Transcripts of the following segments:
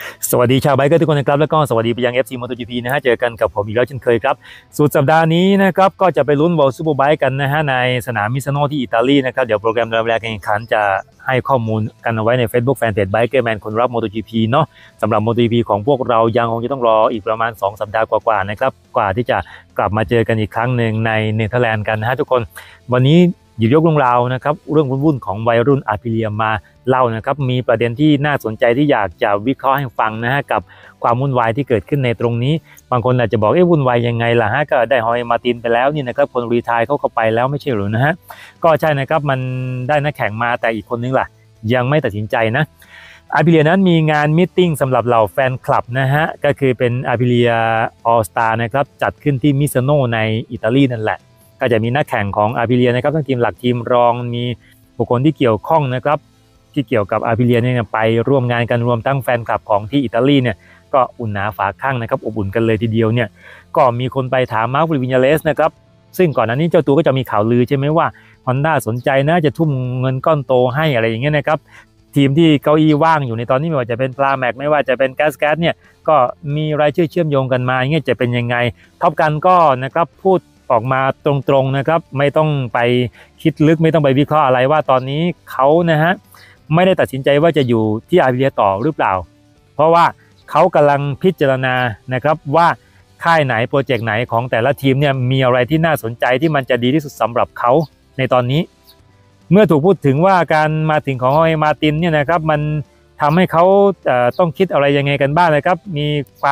สวัสดีชาวไบเกอร์ทุกคนนะครับแล้วก็สวัสดีไปยัง FC MotoGP นะฮะเจอกันกับผมอีกแล้วเช่นเคยครับสุดสัปดาห์นี้นะครับก็จะไปลุ้น World Superbike กันนะฮะในสนามมิซานโนที่อิตาลีนะครับเดี๋ยวโปรแกรมดำเนินการแข่งขันจะให้ข้อมูลกันเอาไว้ใน Facebook Fanpage Bikerman คนรัก MotoGP เนาะสำหรับ MotoGP ของพวกเรายังคงจะต้องรออีกประมาณ2สัปดาห์กว่าๆนะครับกว่าที่จะกลับมาเจอกันอีกครั้งหนึ่งในเนเธอร์แลนด์กันนะฮะทุกคนวันนี้หยิบยกเรื่องราวนะครับเรื่องวุ่นๆของวัยรุ่นอาพิเลียมาเล่านะครับมีประเด็นที่น่าสนใจที่อยากจะวิเคราะห์ให้ฟังนะฮะกับความวุ่นวายที่เกิดขึ้นในตรงนี้บางคนอาจจะบอกวุ่นวายยังไงล่ะฮะก็ได้ฮอยมาตินไปแล้วนี่นะครับคนรีไทร์เขาก็ไปแล้วไม่ใช่หรือนะฮะก็ใช่นะครับมันได้นักแข่งมาแต่อีกคนนึงล่ะยังไม่ตัดสินใจนะอาพิเลียนั้นมีงานมิทติ้งสำหรับเหล่าแฟนคลับนะฮะก็คือเป็นอาพิเลียออลสตาร์นะครับจัดขึ้นที่มิซานโนในอิตาลีนั่นแหละก็จะมีนักแข่งของอาพิเลียนะครับทั้งทีมหลักทีมรองมีบุคคลที่เกี่ยวข้องนะครับที่เกี่ยวกับอาพิเลียเนี่ยไปร่วมงานกันรวมทั้งแฟนคลับของที่อิตาลีเนี่ยก็อุ่นหนาฝาข้างนะครับอบอุ่นกันเลยทีเดียวเนี่ยก็มีคนไปถามมาร์ค วินญาเลสนะครับซึ่งก่อนหน้านี้เจ้าตัวก็จะมีข่าวลือใช่ไหมว่า Honda สนใจนะจะทุ่มเงินก้อนโตให้อะไรอย่างเงี้ยนะครับทีมที่เก้าอี้ว่างอยู่ในตอนนี้ไม่ว่าจะเป็นพลาแม็กไม่ว่าจะเป็นแก๊สเนี่ยก็มีรายชื่อเชื่อมโยงกันมาอย่างเงี้ยจะเป็นยังไงท็อปกันก็นะครับพูดออกมาตรงๆนะครับไม่ต้องไปคิดลึกไม่ต้องไปวิเคราะห์อะไรว่าตอนนี้เขานะฮะไม่ได้ตัดสินใจว่าจะอยู่ที่อาพิเลียต่อหรือเปล่าเพราะว่าเขากำลังพิจารณานะครับว่าค่ายไหนโปรเจกต์ไหนของแต่ละทีมเนี่ยมีอะไรที่น่าสนใจที่มันจะดีที่สุดสำหรับเขาในตอนนี้เมื่อถูกพูดถึงว่าการมาถึงของฮอยมาตินเนี่ยนะครับมันทำให้เขาต้องคิดอะไรยังไงกันบ้างนะครับมี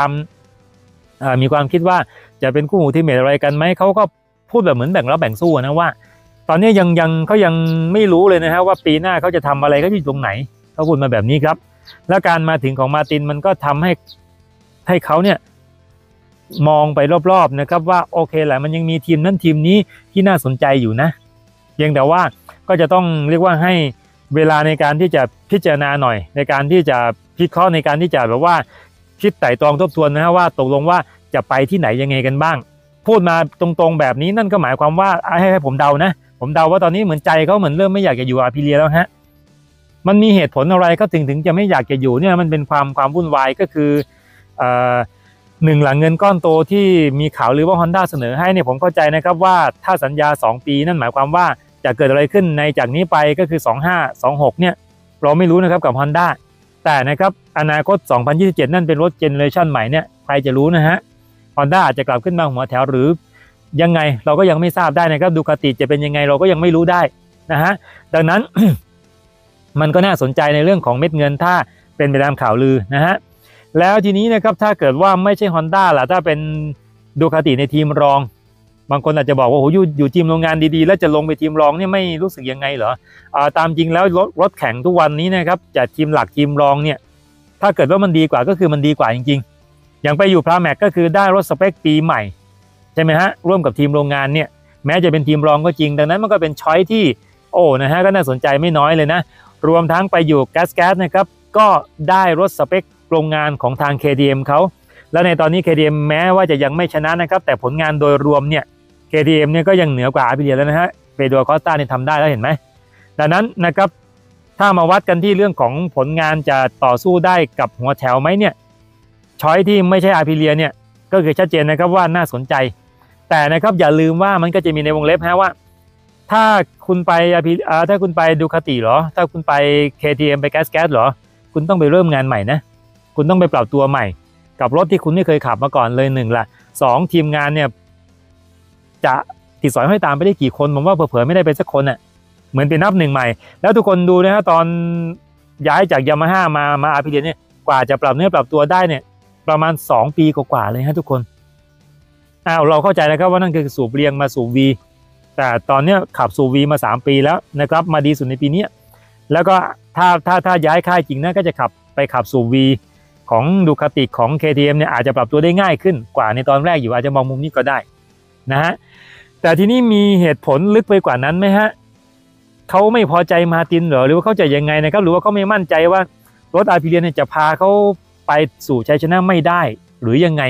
ความคิดว่าจะเป็นคู่หูทีมเมทอะไรกันไหมเขาก็พูดแบบเหมือนแบ่งรับแบ่งสู้นะว่าตอนนี้เขายังไม่รู้เลยนะฮะว่าปีหน้าเขาจะทำอะไรเขาอยู่ตรงไหนเขาพูดมาแบบนี้ครับแล้วการมาถึงของมาตินมันก็ทำให้เขาเนี่ยมองไปรอบๆนะครับว่าโอเคแหละมันยังมีทีมนั้นทีมนี้ที่น่าสนใจอยู่นะเพียงแต่ว่าก็จะต้องเรียกว่าให้เวลาในการที่จะพิจารณาหน่อยในการที่จะพิเคราะห์ในการที่จะแบบว่าคิดไต่ตรองทบทวนนะฮะว่าตกลงว่าจะไปที่ไหนยังไงกันบ้างพูดมาตรงๆแบบนี้นั่นก็หมายความว่าให้ผมเดานะผมเดาว่าตอนนี้เหมือนใจเขาเหมือนเริ่มไม่อยากจะอยู่อาพิเลียแล้วฮะมันมีเหตุผลอะไรเขาถึงจะไม่อยากจะอยู่เนี่ยมันเป็นความวุ่นวายก็คือหนึ่งหลังเงินก้อนโตที่มีข่าวลือว่า Honda เสนอให้เนี่ยผมเข้าใจนะครับว่าถ้าสัญญา2ปีนั่นหมายความว่าจะเกิดอะไรขึ้นในจากนี้ไปก็คือ2526เนี่ยเราไม่รู้นะครับกับ Honda แต่นะครับอนาคต2027นั่นเป็นรถเจเนอเรชันใหม่เนี่ยใครจะรู้นะฮะ Honda อาจจะกลับขึ้นมาหัวแถวหรือยังไงเราก็ยังไม่ทราบได้นะครับดูคาติจะเป็นยังไงเราก็ยังไม่รู้ได้นะฮะดังนั้น มันก็น่าสนใจในเรื่องของเม็ดเงินถ้าเป็นไปตามข่าวลือนะฮะแล้วทีนี้นะครับถ้าเกิดว่าไม่ใช่ Honda ล่ะถ้าเป็นดูคาติในทีมรองบางคนอาจจะบอกว่าโอ้อยู่ทีมโรงงานดีๆแล้วจะลงไปทีมรองเนี่ยไม่รู้สึกยังไงเหรอตามจริงแล้วรถแข่งทุกวันนี้นะครับจากทีมหลักทีมรองเนี่ยถ้าเกิดว่ามันดีกว่าก็คือมันดีกว่าจริงๆอย่างไปอยู่พราแม็กก็คือได้รถสเปคปีใหม่ใช่ไหมฮะร่วมกับทีมโรงงานเนี่ยแม้จะเป็นทีมรองก็จริงดังนั้นมันก็เป็นช้อยที่โอ้นะฮะก็น่าสนใจไม่น้อยเลยนะรวมทั้งไปอยู่แก๊สนะครับก็ได้รถสเปคโรงงานของทาง KTM เขาแล้วในตอนนี้ KTM แม้ว่าจะยังไม่ชนะนะครับแต่ผลงานโดยรวมเนี่ย KTM เนี่ยก็ยังเหนือกว่าอาพิเลียแล้วนะฮะเปโดร คอสตาเนี่ยทำได้แล้วเห็นไหมดังนั้นนะครับถ้ามาวัดกันที่เรื่องของผลงานจะต่อสู้ได้กับหัวแถวไหมเนี่ยช้อยที่ไม่ใช่อาพิเลียเนี่ยก็คือชัดเจนนะครับว่าน่าสนใจแต่นะครับอย่าลืมว่ามันก็จะมีในวงเล็บฮะว่าถ้าคุณไปถ้าคุณไปดูคาติเหรอถ้าคุณไป KTM ไปแก๊สเหรอคุณต้องไปเริ่มงานใหม่นะคุณต้องไปปรับตัวใหม่กับรถที่คุณไม่เคยขับมาก่อนเลย1ละ2ทีมงานเนี่ยจะติดสอยห้อยตามไปได้กี่คนผมว่าเผลอๆไม่ได้ไปสักคนอ่ะเหมือนเป็นนับหนึ่งใหม่แล้วทุกคนดูนะฮะตอนย้ายจากยามาฮ่ามาอาพิเลียเนี่ยกว่าจะปรับเนื้อปรับตัวได้เนี่ยประมาณ2ปีกว่าเลยฮะทุกคนเราเข้าใจนะครับว่านั่นคือสูบเรียงมาสู่ V แต่ตอนนี้ขับสู่ V มา3ปีแล้วนะครับมาดีสุดในปีนี้แล้วก็ถ้าย้ายค่ายจริงนะก็จะไปขับสู่ V ของดูคาติของ KTM เนี่ยอาจจะปรับตัวได้ง่ายขึ้นกว่าในตอนแรกอยู่อาจจะมองมุมนี้ก็ได้นะฮะแต่ทีนี้มีเหตุผลลึกไปกว่านั้นไหมฮะเขาไม่พอใจมาตินเหรอหรือว่าเขาจะยังไงนะครับหรือว่าเขาไม่มั่นใจว่ารถอาพิเลียเนี่ยจะพาเขาไปสู่ชัยชนะไม่ได้หรือยังไง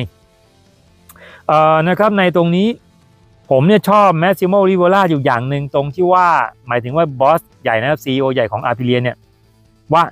นะครับในตรงนี้ผมเนี่ยชอบแมสซิโม ริโวล่าอยู่อย่างหนึ่งตรงที่ว่าหมายถึงว่าบอสใหญ่นะครับ CEO ใหญ่ของอาพิเลียเนี่ยว่า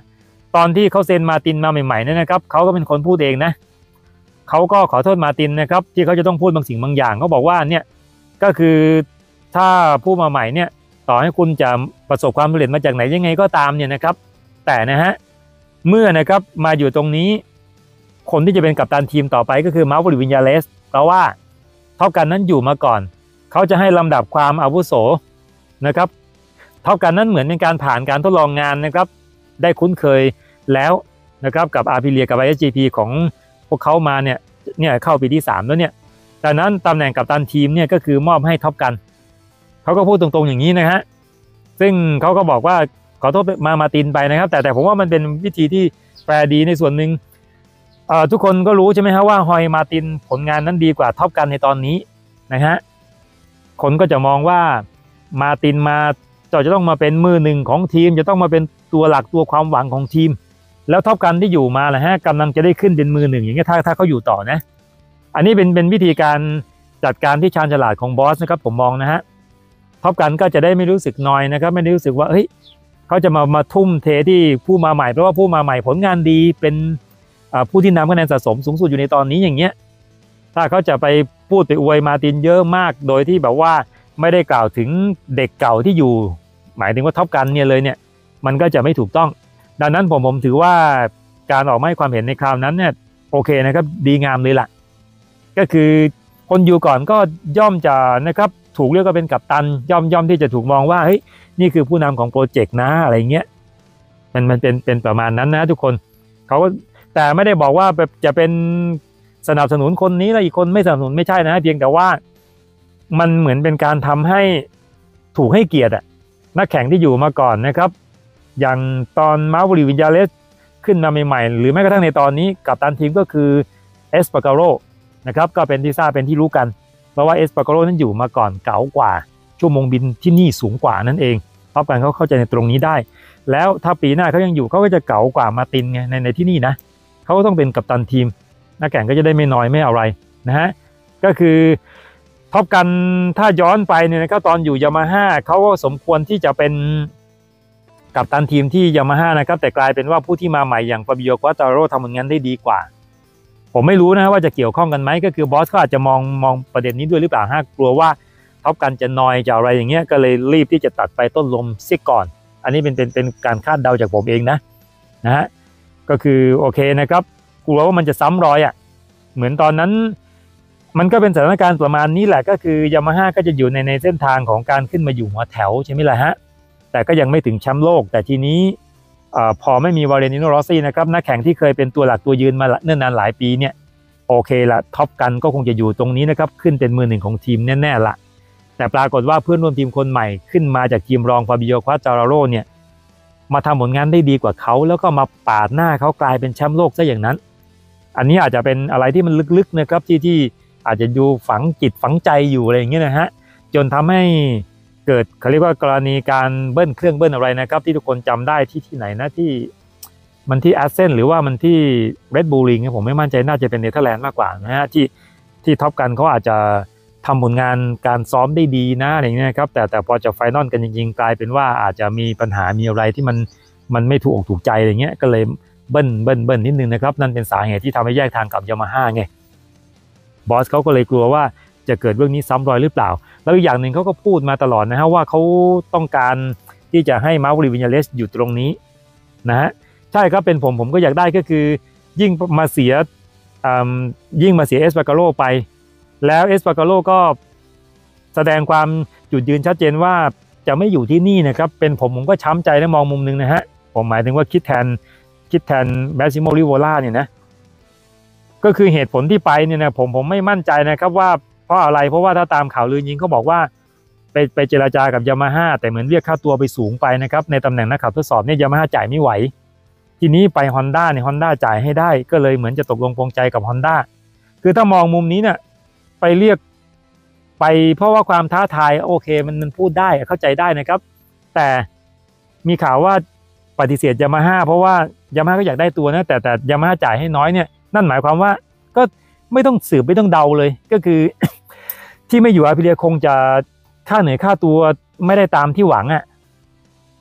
ตอนที่เขาเซ็นมาตินมาใหม่ๆเนี่ยนะครับเขาก็เป็นคนพูดเองนะเขาก็ขอโทษมาตินนะครับที่เขาจะต้องพูดบางสิ่งบางอย่างเขาบอกว่าเนี่ยก็คือถ้าผู้มาใหม่เนี่ยต่อให้คุณจะประสบความสำเร็จมาจากไหนยังไงก็ตามเนี่ยนะครับแต่นะฮะเมื่อนะครับมาอยู่ตรงนี้คนที่จะเป็นกัปตันทีมต่อไปก็คือมาร์วิน วินญาเลสเพราะว่าท็อปกันนั้นอยู่มาก่อนเขาจะให้ลำดับความอาวุโสนะครับท็อปกันนั้นเหมือนเป็นการผ่านการทดลองงานนะครับได้คุ้นเคยแล้วนะครับกับอาร์พิเลียกับ ISGP ของพวกเขามาเนี่ยเข้าปีที่3แล้วเนี่ยดังนั้นตำแหน่งกัปตันทีมเนี่ยก็คือมอบให้ท็อปกันเขาก็พูดตรงๆอย่างนี้นะฮะซึ่งเขาก็บอกว่าขอโทษมาตินไปนะครับแต่ผมว่ามันเป็นวิธีที่แปลดีในส่วนหนึ่งทุกคนก็รู้ใช่ไหมครับว่าฮอยมาตินผลงานนั้นดีกว่าท็อปกันในตอนนี้นะฮะคนก็จะมองว่ามาตินมาจะต้องมาเป็นมือหนึ่งของทีมจะต้องมาเป็นตัวหลักตัวความหวังของทีมแล้วท็อปกันที่อยู่มาแหละฮะกำลังจะได้ขึ้นเป็นมือหนึ่งอย่างเงี้ยถ้าเขาอยู่ต่อนะอันนี้เป็นวิธีการจัดการที่ชาญฉลาดของบอสนะครับผมมองนะฮะท็อปกันก็จะได้ไม่รู้สึกนอยนะครับไม่ได้รู้สึกว่าเฮ้ยเขาจะมาทุ่มเทที่ผู้มาใหม่เพราะว่าผู้มาใหม่ผลงานดีเป็นผู้ที่นำคะแนนสะสมสูงสุดอยู่ในตอนนี้อย่างเงี้ยถ้าเขาจะไปพูดไปอวยมาตินเยอะมากโดยที่แบบว่าไม่ได้กล่าวถึงเด็กเก่าที่อยู่หมายถึงว่าท็อปกันเนี่ยเลยเนี่ยมันก็จะไม่ถูกต้องดังนั้นผมถือว่าการออกมาให้ความเห็นในคราวนั้นเนี่ยโอเคนะครับดีงามเลยล่ะก็คือคนอยู่ก่อนก็ย่อมจะนะครับถูกเรียกว่าเป็นกัปตันย่อมที่จะถูกมองว่าเฮ้ยนี่คือผู้นำของโปรเจกต์นะอะไรเงี้ยมันเป็นประมาณนั้นนะทุกคนเขาแต่ไม่ได้บอกว่าแบบจะเป็นสนับสนุนคนนี้แล้วอีกคนไม่สนับสนุนไม่ใช่นะเพียงแต่ว่ามันเหมือนเป็นการทำให้ถูกให้เกียรตินักแข่งที่อยู่มาก่อนนะครับอย่างตอนมาร์วิน วินญาเลสขึ้นมาใหม่ๆหรือแม้กระทั่งในตอนนี้กัปตันทีมก็คือเอสปาการโรนะครับก็เป็นที่ทราบเป็นที่รู้กันเพราะว่าเอสปาการโรนั้นอยู่มาก่อนเก๋ากว่าชั่วโมงบินที่นี่สูงกว่านั่นเองท็อปกันเขาเข้าใจในตรงนี้ได้แล้วถ้าปีหน้าเขายังอยู่เขาก็จะเก๋ากว่ามาตินไงในที่นี่นะเขาก็ต้องเป็นกัปตันทีมนักแข่งก็จะได้ไม่น้อยไม่อะไรนะฮะก็คือท็อปกันถ้าย้อนไปเนี่ยนะครับตอนอยู่ยามาฮ่าเขาก็สมควรที่จะเป็นกัปตันทีมที่ยามาฮ่านะครับแต่กลายเป็นว่าผู้ที่มาใหม่อย่างฟาบิโอ ควาตาโร่ทำผลงานได้ดีกว่าผมไม่รู้นะว่าจะเกี่ยวข้องกันไหมก็คือบอสเขาอาจจะมองประเด็นนี้ด้วยหรือเปล่าฮะกลัวว่าท็อปกันจะนอยจะอะไรอย่างเงี้ยก็เลยรีบที่จะตัดไปต้นลมเสียก่อนอันนี้เป็นการคาดเดาจากผมเองนะฮะก็คือโอเคนะครับกลัวว่ามันจะซ้ำรอยเหมือนตอนนั้นมันก็เป็นสถานการณ์ประมาณนี้แหละก็คือยามาฮ่าก็จะอยู่ในเส้นทางของการขึ้นมาอยู่หัวแถวใช่ไหมล่ะฮะแต่ก็ยังไม่ถึงแชมป์โลกแต่ทีนี้พอไม่มีวาเลนติโน รอสซี่นะครับนักแข่งที่เคยเป็นตัวหลักตัวยืนมาเนิ่นนานหลายปีเนี่ยโอเคละท็อปกันก็คงจะอยู่ตรงนี้นะครับขึ้นเป็นมือหนึ่งของทีมแน่ๆละแต่ปรากฏว่าเพื่อนร่วมทีมคนใหม่ขึ้นมาจากทีมรองฟาบิโอ ควาตาโร่เนี่ยมาทำผลงานได้ดีกว่าเขาแล้วก็มาปาดหน้าเขากลายเป็นแชมป์โลกซะอย่างนั้นอันนี้อาจจะเป็นอะไรที่มันลึกๆนะครับที่อาจจะดูฝังจิตฝังใจอยู่อะไรอย่างเงี้ยนะฮะจนทำให้เกิดเขาเรียกว่ากรณีการเบิ้ลเครื่องเบิ้ลอะไรนะครับที่ทุกคนจำได้ที่ไหนนะที่มันที่แอสเซนหรือว่ามันที่เรดบูลลิงผมไม่มั่นใจน่าจะเป็นเนเธอร์แลนด์มากกว่านะฮะที่ท็อปกันเขาอาจจะทำผลงานการซ้อมได้ดีนะอะไรอย่างเงี้ยครับแต่พอจะไฟนอลกันจริงๆกลายเป็นว่าอาจจะมีปัญหามีอะไรที่มันไม่ถูกอกถูกใจอะไรเงี้ยก็เลยเบิ้ลนิดนึงนะครับนั่นเป็นสาเหตุที่ทำให้แยกทางกับยามาฮ่าไงบอสเขาก็เลยกลัวว่าจะเกิดเรื่องนี้ซ้ำรอยหรือเปล่าแล้วอีกอย่างหนึ่งเขาก็พูดมาตลอดนะฮะว่าเขาต้องการที่จะให้มาร์วิน วินญาเลสอยู่ตรงนี้นะฮะใช่ครับเป็นผมก็อยากได้ก็คือยิ่งมาเสียเอสปาการโร่ไปแล้วเอสปาการโร่ก็แสดงความจุดยืนชัดเจนว่าจะไม่อยู่ที่นี่นะครับเป็นผมก็ช้ำใจและมองมุมนึงนะฮะผมหมายถึงว่าคิดแทนแมสซิโม ริโวล่าเนี่ยนะก็คือเหตุผลที่ไปเนี่ยนะผมไม่มั่นใจนะครับว่าเพราะอะไรเพราะว่าถ้าตามข่าวลือยิงเขาบอกว่าไปเจรจากับยามาฮ่าแต่เหมือนเรียกค่าตัวไปสูงไปนะครับในตำแหน่งนักขับทดสอบเนี่ยยามาฮ่าจ่ายไม่ไหวทีนี้ไป Honda เนี่ย Honda จ่ายให้ได้ก็เลยเหมือนจะตกลงปรงใจกับ Honda คือถ้ามองมุมนี้เนี่ยไปเรียกไปเพราะว่าความท้าทายโอเคมันพูดได้เข้าใจได้นะครับแต่มีข่าวว่าปฏิเสธยามาฮ่าเพราะว่ายามาฮ่าก็อยากได้ตัวนะแต่ยามาฮ่าจ่ายให้น้อยเนี่ยนั่นหมายความว่าก็ไม่ต้องสืบไม่ต้องเดาเลยก็คือ ที่ไม่อยู่อาร์พิเลียคงจะค่าเหนื่อยค่าตัวไม่ได้ตามที่หวัง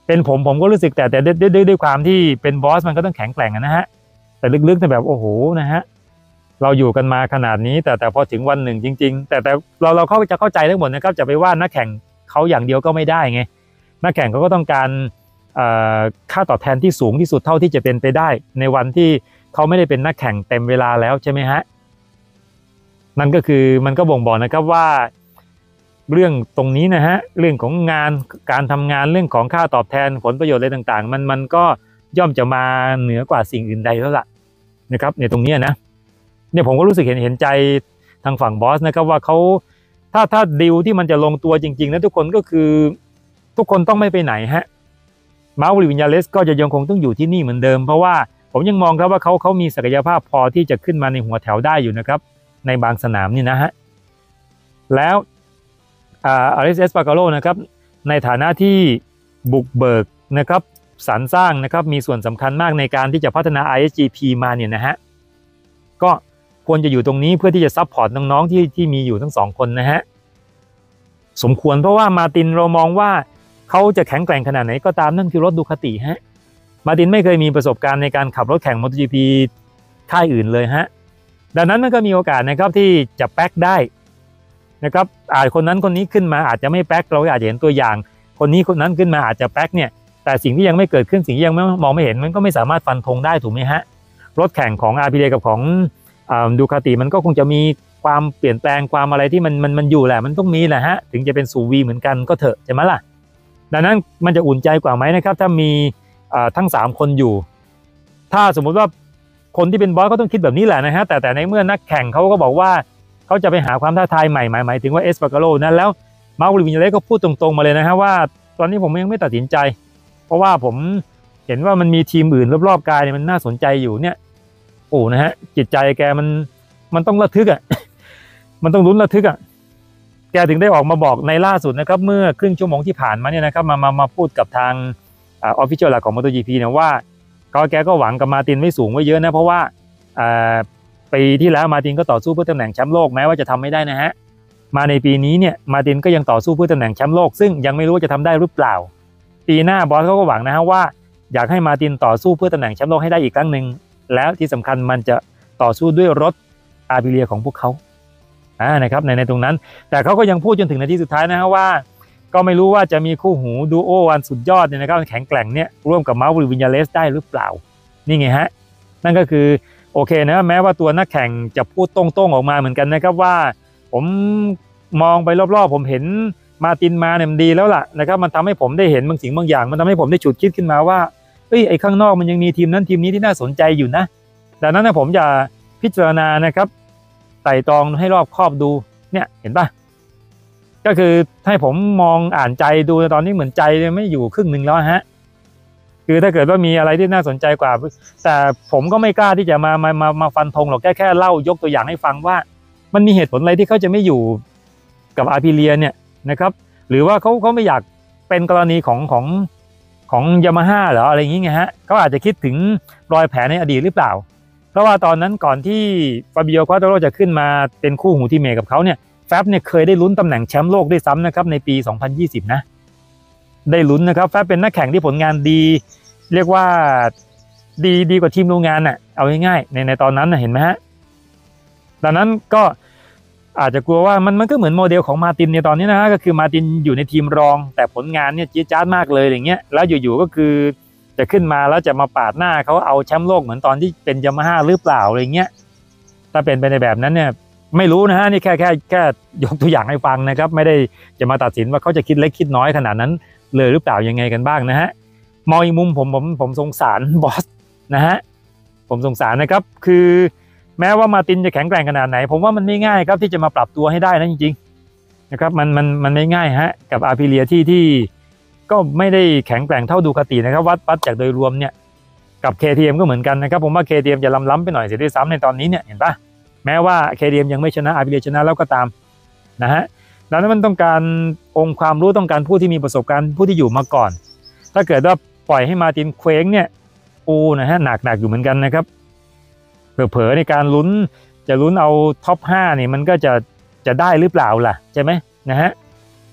เป็นผมก็รู้สึกแต่ด้วยความที่เป็นบอสมันก็ต้องแข็งแกร่งนะฮะแต่ลึกๆแต่แบบโอ้โหนะฮะเราอยู่กันมาขนาดนี้แต่พอถึงวันหนึ่งจริงๆแต่เราเข้าใจทั้งหมดนะครับจะไปว่านักแข่งเขาอย่างเดียวก็ไม่ได้ไงนักแข่งเขาก็ต้องการค่าตอบแทนที่สูงที่สุดเท่าที่จะเป็นไปได้ในวันที่เขาไม่ได้เป็นนักแข่งเต็มเวลาแล้วใช่ไหมฮะนั่นก็คือมันก็บ่งบอกนะครับว่าเรื่องตรงนี้นะฮะเรื่องของงานการทำงานเรื่องของค่าตอบแทนผลประโยชน์อะไรต่างๆมันก็ย่อมจะมาเหนือกว่าสิ่งอื่นใดแล้วล่ะนะครับในตรงนี้นะเนี่ยผมก็รู้สึกเห็นใจทางฝั่งบอสนะครับว่าเขาถ้าดีลที่มันจะลงตัวจริงๆนะทุกคนก็คือทุกคนต้องไม่ไปไหนฮะมาร์ควินญาเลสก็จะยังคงต้องอยู่ที่นี่เหมือนเดิมเพราะว่าผมยังมองครับว่าเขามีศักยภาพพอที่จะขึ้นมาในหัวแถวได้อยู่นะครับในบางสนามนี่นะฮะแล้วอลิสเอสปาการโลนะครับในฐานะที่บุกเบิกนะครับสรรสร้างนะครับมีส่วนสำคัญมากในการที่จะพัฒนา ISGP มาเนี่ยนะฮะก็ควรจะอยู่ตรงนี้เพื่อที่จะซัพพอร์ตน้องๆที่มีอยู่ทั้งสองคนนะฮะสมควรเพราะว่ามาร์ตินเรามองว่าเขาจะแข็งแกร่งขนาดไหนก็ตามนั่นคือรถดูคาติฮะมาร์ตินไม่เคยมีประสบการณ์ในการขับรถแข่ง MotoGP ค่ายอื่นเลยฮะดังนั้นมันก็มีโอกาสนะครับที่จะแป๊กได้นะครับคนนั้นคนนี้ขึ้นมาอาจจะไม่แป๊กเราอาจจะเห็นตัวอย่างคนนี้คนนั้นขึ้นมาอาจจะแป๊กเนี่ยแต่สิ่งที่ยังไม่เกิดขึ้นสิ่งที่ยังมองไม่เห็นมันก็ไม่สามารถฟันธงได้ถูกไหมฮะรถแข่งของRPAกับของดูคาติมันก็คงจะมีความเปลี่ยนแปลงความอะไรที่มันอยู่แหละมันต้องมีแหละฮะถึงจะเป็นสู่วีเหมือนกันก็เถอะใช่ไหมล่ะดังนั้นมันจะอุ่นใจกว่าไหมนะครับถ้ามีทั้ง3คนอยู่ถ้าสมมุติว่าคนที่เป็นบอสก็ต้องคิดแบบนี้แหละนะฮะแต่ในเมื่อนักแข่งเขาก็บอกว่าเขาจะไปหาความท้าทายใหม่หมายถึงว่าเอสปาการโลนั้นแล้วมาร์ควินญาเลสก็พูดตรงๆมาเลยนะฮะว่าตอนนี้ผมยังไม่ตัดสินใจเพราะว่าผมเห็นว่ามันมีทีมอื่นรอบๆกายเนี่ยมันน่าสนใจอยู่เนี่ยโอ้นะฮะจิตใจแกมันต้องระทึกอ่ะ มันต้องลุ้นระทึกอ่ะแกถึงได้ออกมาบอกในล่าสุดนะครับเมื่อครึ่งชั่วโมงที่ผ่านมาเนี่ยนะครับมาพูดกับทางออฟฟิเชียลหลักของ MotoGP นะว่าแกก็หวังกับมาร์ตินไม่สูงไว้เยอะนะเพราะว่าปีที่แล้วมาร์ตินก็ต่อสู้เพื่อตำแหน่งแชมป์โลกแม้ว่าจะทำไม่ได้นะฮะมาในปีนี้เนี่ยมาร์ตินก็ยังต่อสู้เพื่อตำแหน่งแชมป์โลกซึ่งยังไม่รู้ว่าจะทำได้หรือเปล่าปีหน้าบอสเขาก็หวังนะฮะว่าอยากให้มาร์ตินต่อสู้เพื่อตำแหน่งแชมป์โลกให้ได้อีกครั้งหนึ่งแล้วที่สำคัญมันจะต่อสู้ด้วยรถอาร์บิเลียของพวกเขานะครับในตรงนั้นแต่เขาก็ยังพูดจนถึงนาทีสุดท้ายนะฮะว่าก็ไม่รู้ว่าจะมีคู่หูดูโอวันสุดยอดเนี่ยนะครับแข็งแกร่งเนี่ยร่วมกับมาร์ควินญาเลสได้หรือเปล่านี่ไงฮะนั่นก็คือโอเคนะแม้ว่าตัวนักแข่งจะพูดตรงๆออกมาเหมือนกันนะครับว่าผมมองไปรอบๆผมเห็นมาร์ตินมาเนี่ยมันดีแล้วล่ะนะครับมันทำให้ผมได้เห็นบางสิ่งบางอย่างมันทำให้ผมได้ฉุดคิดขึ้นมาว่าไอ้ข้างนอกมันยังมีทีมนั้นทีมนี้ที่น่าสนใจอยู่นะดังนั้นผมจะพิจารณานะครับไต่ตรองให้รอบคอบดูเนี่ยเห็นป่ะก็คือให้ผมมองอ่านใจดูตอนนี้เหมือนใจไม่อยู่ครึ่งหนึ่งแล้วฮะคือถ้าเกิดว่ามีอะไรที่น่าสนใจกว่าแต่ผมก็ไม่กล้าที่จะมาฟันธงหรอกแค่เล่ายกตัวอย่างให้ฟังว่ามันมีเหตุผลอะไรที่เขาจะไม่อยู่กับอาร์พิเลียเนี่ยนะครับหรือว่าเขาไม่อยากเป็นกรณีของยามาฮ่าเหรออะไรอย่างเงี้ยฮะเขาอาจจะคิดถึงรอยแผลในอดีตหรือเปล่าเพราะว่าตอนนั้นก่อนที่ฟาบิโอ ควาโตโรจะขึ้นมาเป็นคู่หูทีมเมทกับเขาเนี่ยแฟบเนี่ยเคยได้ลุ้นตำแหน่งแชมป์โลกด้วยซ้ำนะครับในปี2020นะได้ลุ้นนะครับแฟบเป็นนักแข่งที่ผลงานดีเรียกว่าดีกว่าทีมโรงงานน่ะเอาง่ายๆในตอนนั้นนะเห็นไหมฮะดังนั้นก็อาจจะกลัวว่ามันก็เหมือนโมเดลของมาร์ตินในตอนนี้นะฮะก็คือมาร์ตินอยู่ในทีมรองแต่ผลงานเนี่ยจี๊ดจ๊าดมากเลยอย่างเงี้ยแล้วอยู่ๆก็คือจะขึ้นมาแล้วจะมาปาดหน้าเขาเอาแชมป์โลกเหมือนตอนที่เป็นยามาฮ่าหรือเปล่าอะไรเงี้ยถ้าเป็นไปในแบบนั้นเนี่ยไม่รู้นะฮะนี่แค่ยกตัวอย่างให้ฟังนะครับไม่ได้จะมาตัดสินว่าเขาจะคิดเล็กคิดน้อยขนาดนั้นเลยหรือเปล่ายังไงกันบ้างนะฮะมองอีกมุมผมสงสารบอสนะฮะผมสงสารนะครับคือแม้ว่ามาร์ตินจะแข็งแกร่งขนาดไหนผมว่ามันไม่ง่ายครับที่จะมาปรับตัวให้ได้นะจริงๆนะครับมันไม่ง่ายฮะกับอาร์พิเลียที่ก็ไม่ได้แข็งแกร่งเท่าดูคาตินะครับวัดจากโดยรวมเนี่ยกับ KTM ก็เหมือนกันนะครับผมว่า KTM จะล้ำไปหน่อยเสียด้วยซ้ำในตอนนี้เนี่ยเห็นปะแม้ว่า KTM ยังไม่ชนะอาร์พิเลียชนะแล้วก็ตามนะฮะดังนั้นมันต้องการองค์ความรู้ต้องการผู้ที่มีประสบการณ์ผู้ที่อยู่มาก่อนถ้าเกิดว่าปล่อยให้มาร์ตินเคว้งเนี่ยนะฮะหนักอยู่เหมือนกันนะครับเผลอในการลุ้นเอาท็อป5นี่มันก็จะได้หรือเปล่าล่ะใช่ไหมนะฮะ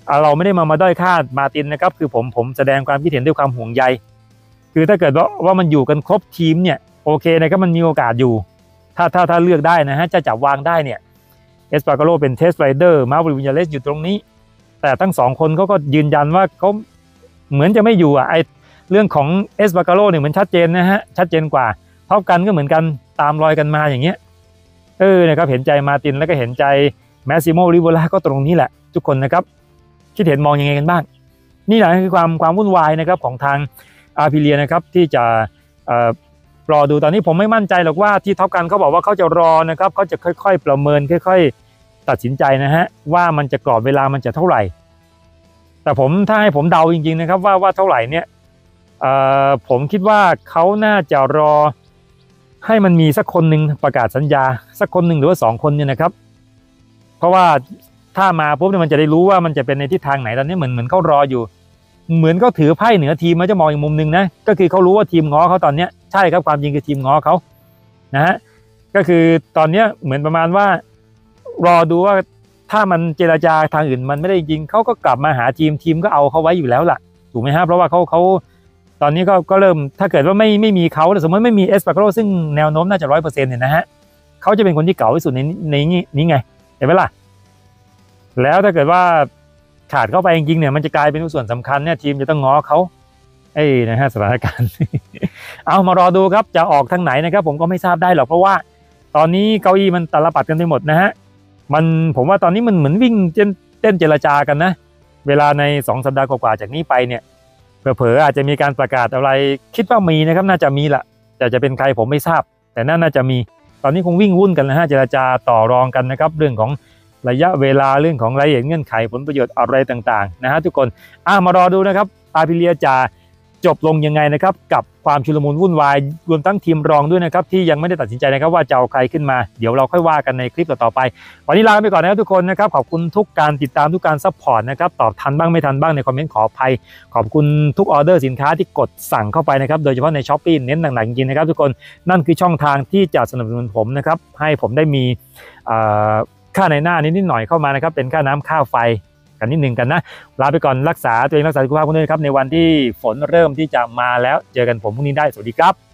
เราไม่ได้มาด้อยค่ามาตินนะครับคือผมแสดงความคิดเห็นด้วยความห่วงใยคือถ้าเกิดว่ามันอยู่กันครบทีมเนี่ยโอเคนะครับมันมีโอกาสอยู่ถ้าเลือกได้นะฮะจะจับวางได้เนี่ยเอสปาโกโลเป็นเทสไรเดอร์มาร์วิลวินยาเลสอยู่ตรงนี้แต่ทั้งสองคนเขาก็ยืนยันว่าเขาเหมือนจะไม่อยู่ไอเรื่องของเอสปาโกโลเนี่ยมันชัดเจนนะฮะชัดเจนกว่าเท่ากันก็เหมือนกันตามรอยกันมาอย่างเงี้ยนะครับเห็นใจมาตินแล้วก็เห็นใจแมสซิโมริโวล่าก็ตรงนี้แหละทุกคนนะครับคิดเห็นมองยังไงกันบ้างนี่แหละคือความวุ่นวายนะครับของทางอาร์พิเลียนะครับที่จะรอดูตอนนี้ผมไม่มั่นใจหรอกว่าที่ท็อปกันเขาบอกว่าเขาจะรอนะครับเขาจะค่อยๆประเมินค่อยๆตัดสินใจนะฮะว่ามันจะกรอบเวลามันจะเท่าไหร่แต่ถ้าให้ผมเดาจริงๆนะครับว่าเท่าไหร่เนี่ยผมคิดว่าเขาน่าจะรอให้มันมีสักคนหนึ่งประกาศสัญญาสักคนหนึ่งหรือว่า2 คนเนี่ยนะครับเพราะว่าถ้ามาปุ๊บเนี่ยมันจะได้รู้ว่ามันจะเป็นในทิศทางไหนตอนนี้เหมือนเขารออยู่เหมือนเขาถือไพ่เหนือทีมมันจะมองอีกมุมหนึ่งนะก็คือเขารู้ว่าทีมง้อเขาตอนเนี้ยใช่ครับความจริงคือทีมง้อเขานะฮะก็คือตอนเนี้ยเหมือนประมาณว่ารอดูว่าถ้ามันเจรจาทางอื่นมันไม่ได้จริงเขาก็กลับมาหาทีมก็เอาเขาไว้อยู่แล้วล่ะถูกไหมฮะเพราะว่าเขาตอนนี้ก็เริ่มถ้าเกิดว่าไม่มีเขาสมมติไม่มีเอสปาโกโลซึ่งแนวโน้มน่าจะ100%เนี่ยนะฮะเขาจะเป็นคนที่เก่าที่สุดในนี้ไงเห็นไหมล่ะแล้วถ้าเกิดว่าขาดเข้าไปจริงๆเนี่ยมันจะกลายเป็นส่วนสำคัญเนี่ยทีมจะต้องง้อเขานะฮะสถานการณ์ เอามารอดูครับจะออกทางไหนนะครับผมก็ไม่ทราบได้หรอกเพราะว่าตอนนี้เก้าอี้มันตลปัดกันไปหมดนะฮะผมว่าตอนนี้มันเหมือนวิ่งเต้นเจรจากันนะเวลาใน2 สัปดาห์กว่าจากนี้ไปเนี่ยเผลอๆอาจจะมีการประกาศอะไรคิดว่ามีนะครับน่าจะมีละแต่จะเป็นใครผมไม่ทราบแต่น่าจะมีตอนนี้คงวิ่งวุ่นกันนะฮะเจรจาต่อรองกันนะครับเรื่องของระยะเวลาเรื่องของรายละเอียดเงื่อนไขผลประโยชน์อะไรต่างๆนะฮะทุกคนมารอดูนะครับอาร์พิเลียจะจบลงยังไงนะครับกับความชุลมุนวุ่นวายรวมทั้งทีมรองด้วยนะครับที่ยังไม่ได้ตัดสินใจนะครับว่าจะเอาใครขึ้นมาเดี๋ยวเราค่อยว่ากันในคลิปต่อๆไปวันนี้ลาไปก่อนนะครับทุกคนนะครับขอบคุณทุกการติดตามทุกการซัพพอร์ตนะครับตอบทันบ้างไม่ทันบ้างในคอมเมนต์ขออภัยขอบคุณทุกออเดอร์สินค้าที่กดสั่งเข้าไปนะครับโดยเฉพาะใน Shopee เน้นหนักๆจริงๆนะครับทุกคนนั่นคือช่องทางที่จะสนับสนุนผมนะครับให้ผมได้มีค่าในหน้านิดหน่อยเข้ามานะครับเป็นค่าน้ำค่าไฟกันนิดนึงกันนะลาไปก่อนรักษาตัวเองรักษาสุขภาพคุณด้วยครับในวันที่ฝนเริ่มที่จะมาแล้วเจอกันผมพรุ่งนี้ได้สวัสดีครับ